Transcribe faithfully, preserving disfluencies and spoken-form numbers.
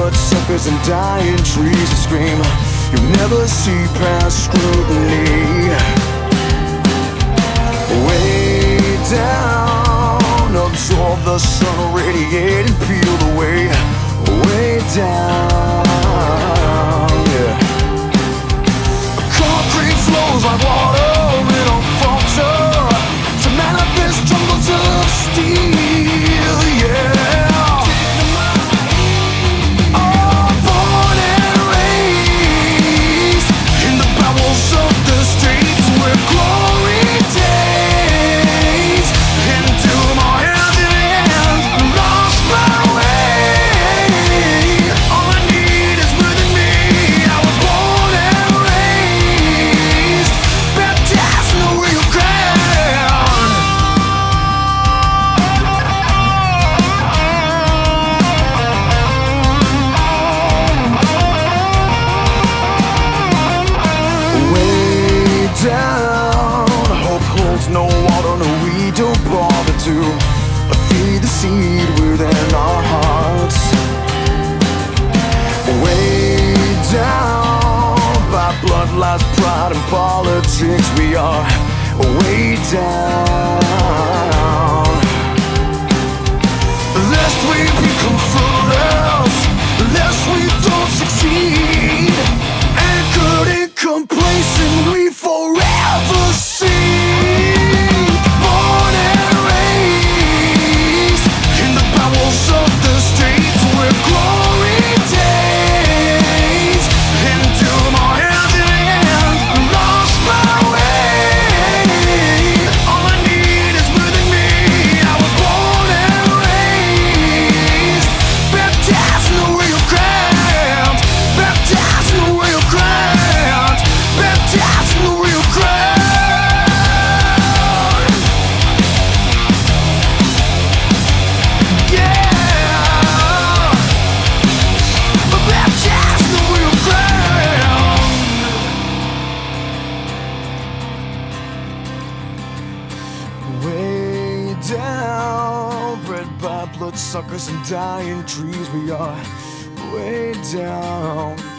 bloodsuckers and dying trees that scream. You never see past scrutiny. Way down, absorb the sun, radiate and peel away. Way down, yeah. Concrete flows like water, it don't falter. To manifest jungles of steel, yeah. Oh, born and raised in the bowels of the streets where glory days. Into my hands and hands, I lost my way. All I need is within me. I was born and raised, baptized in the Rio Grande. Way down, hope holds no water, no we don't bother to feed the seed within our hearts. Way down, by blood, lies, pride and politics, we are way down. Lest we become fruitless, lest we don't succeed. Anchored in complacence, we forever sink. Born and raised in the bowels of the streets where glory days. Into my hands and hands, I lost my way. All I need is within me. I was born and raised, baptized in the Rio Grande, baptized in the Rio Grande, baptized in the Rio Grande. Yeah, baptized in the Rio Grande. Way down, bred by bloodsuckers and dying trees, we are way down.